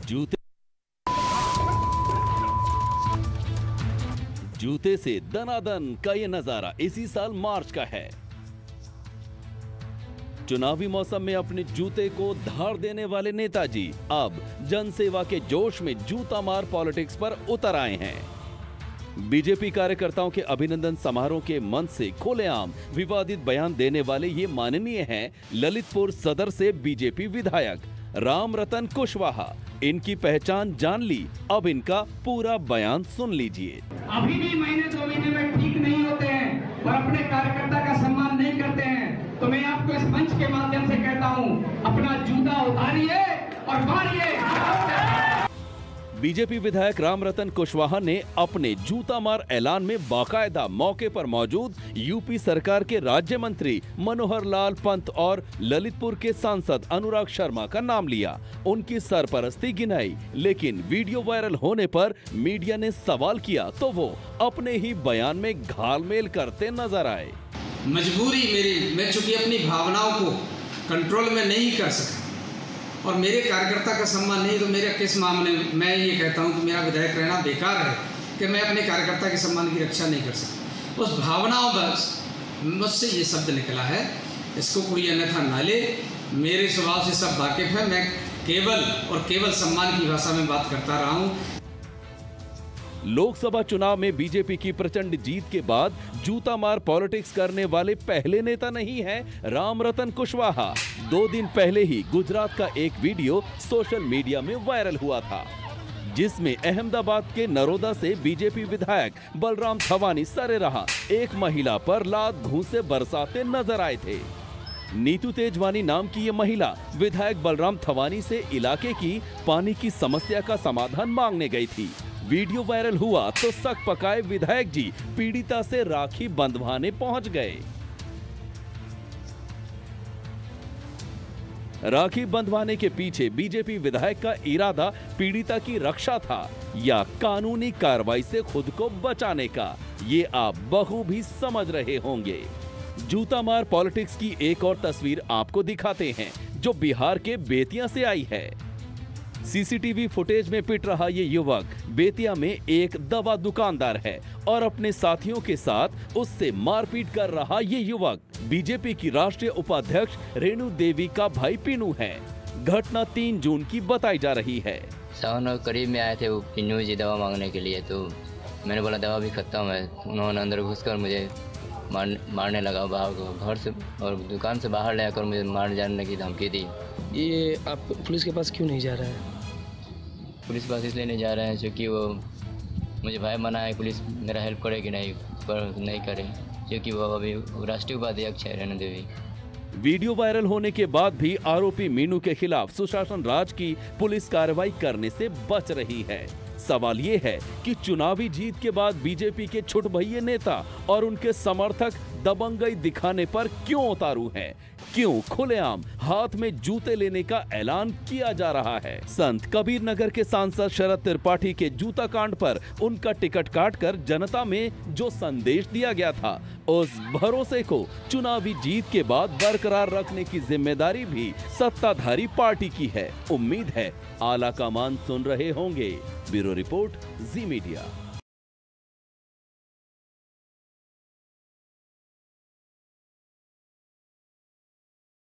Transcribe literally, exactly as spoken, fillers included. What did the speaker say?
जूते जूते से दनादन का ये नजारा इसी साल मार्च का है। चुनावी मौसम में अपने जूते को धार देने वाले नेताजी अब जनसेवा के जोश में जूता मार पॉलिटिक्स पर उतर आए हैं। बीजेपी कार्यकर्ताओं के अभिनंदन समारोह के मंच से खुलेआम विवादित बयान देने वाले ये माननीय हैं ललितपुर सदर से बीजेपी विधायक राम रतन कुशवाहा। इनकी पहचान जान ली, अब इनका पूरा बयान सुन लीजिए। अभी भी महीने दो महीने में ठीक नहीं होते हैं और अपने कार्यकर्ता का सम्मान नहीं करते हैं, तो मैं आपको इस मंच के माध्यम से कहता हूं, अपना जूता उतारिए और मारिए। बीजेपी विधायक राम रतन कुशवाहा ने अपने जूता मार ऐलान में बाकायदा मौके पर मौजूद यूपी सरकार के राज्य मंत्री मनोहर लाल पंत और ललितपुर के सांसद अनुराग शर्मा का नाम लिया, उनकी सरपरस्ती गिनाई। लेकिन वीडियो वायरल होने पर मीडिया ने सवाल किया तो वो अपने ही बयान में घालमेल करते नजर आए। मजबूरी मेरी, मैं चूंकि अपनी भावनाओं को कंट्रोल में नहीं कर सका और मेरे कार्यकर्ता का सम्मान नहीं, तो मेरे किस मामले में मैं ये कहता हूँ कि मेरा विधायक रहना बेकार है कि मैं अपने कार्यकर्ता के सम्मान की रक्षा नहीं कर सकता। उस भावनाओं बस मुझसे ये शब्द निकला है, इसको कोई अन्यथा ना ले। मेरे स्वभाव से सब वाकिफ है, मैं केवल और केवल सम्मान की भाषा में बात करता रहा हूँ। लोकसभा चुनाव में बीजेपी की प्रचंड जीत के बाद जूता मार पॉलिटिक्स करने वाले पहले नेता नहीं हैं राम रतन कुशवाहा। दो दिन पहले ही गुजरात का एक वीडियो सोशल मीडिया में वायरल हुआ था, जिसमें अहमदाबाद के नरोदा से बीजेपी विधायक बलराम थवानी सरेराह एक महिला पर लात घूंसे बरसाते नजर आए थे। नीतू तेजवानी नाम की ये महिला विधायक बलराम थवानी से इलाके की पानी की समस्या का समाधान मांगने गई थी। वीडियो वायरल हुआ तो सक पकाए विधायक जी पीड़िता से राखी बंधवाने पहुंच गए। राखी बंधवाने के पीछे बीजेपी विधायक का इरादा पीड़िता की रक्षा था या कानूनी कार्रवाई से खुद को बचाने का, ये आप बखूबी समझ रहे होंगे। जूता मार पॉलिटिक्स की एक और तस्वीर आपको दिखाते हैं जो बिहार के बेतिया से आई है। सीसीटीवी फुटेज में पिट रहा ये युवक बेतिया में एक दवा दुकानदार है और अपने साथियों के साथ उससे मारपीट कर रहा ये युवक बीजेपी की राष्ट्रीय उपाध्यक्ष रेणु देवी का भाई पीनू है। घटना तीन जून की बताई जा रही है। सावन करीब में आए थे वो पीनू जी दवा मांगने के लिए, तो मैंने बोला दवा भी खत्म है। उन्होंने अंदर घुसकर मुझे मार, मारने लगा, बाहर घर से और दुकान से बाहर ले आकर मुझे मार जाने की धमकी दी। ये आप पुलिस के पास क्यों नहीं जा रहे हैं? पुलिस के पास इसलिए नहीं जा रहे हैं क्योंकि वो मुझे भाई मना है, पुलिस मेरा हेल्प करेगी नहीं पर नहीं करे, क्योंकि वो अभी राष्ट्रीय उपाध्यक्ष है रेणु देवी। वीडियो वायरल होने के बाद भी आरोपी मीनू के खिलाफ सुशासन राज की पुलिस कार्रवाई करने से बच रही है। सवाल ये है कि चुनावी जीत के बाद बीजेपी के छुटभइये नेता और उनके समर्थक दबंगई दिखाने पर क्यों उतारू हैं? क्यों खुलेआम हाथ में जूते लेने का ऐलान किया जा रहा है? संत कबीर नगर के सांसद शरद त्रिपाठी के जूता कांड पर उनका टिकट काटकर जनता में जो संदेश दिया गया था, उस भरोसे को चुनावी जीत के बाद बरकरार रखने की जिम्मेदारी भी सत्ताधारी पार्टी की है। उम्मीद है आला कमान सुन रहे होंगे। Bureau report, Zee media.